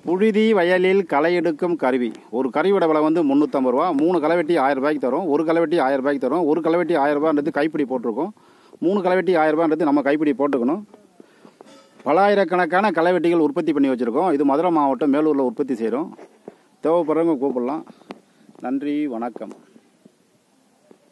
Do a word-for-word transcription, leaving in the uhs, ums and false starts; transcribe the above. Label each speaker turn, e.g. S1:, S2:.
S1: புழுதி வயலில் களை எடுக்கும் கருவி. ஒரு கருவியோட விலை வந்து முந்நூற்றம்பது ரூபா. மூணு களைவெட்டி ஆயிரம் ரூபாய்க்கு தரும். ஒரு களைவெட்டி ஆயிரம் ரூபாய்க்கு தரும். ஒரு களைவெட்டி ஆயிரம் ரூபான்றது கைப்பிடி போட்டிருக்கோம். மூணு களைவெட்டி ஆயிரம் ரூபான்றது நம்ம கைப்பிடி போட்டுக்கணும். பலாயிரக்கணக்கான களைவெட்டிகள் உற்பத்தி பண்ணி வச்சுருக்கோம். இது மதுரை மாவட்டம் மேலூரில் உற்பத்தி செய்கிறோம். தேவைப்படுறவங்க கூப்பிடலாம். நன்றி, வணக்கம்.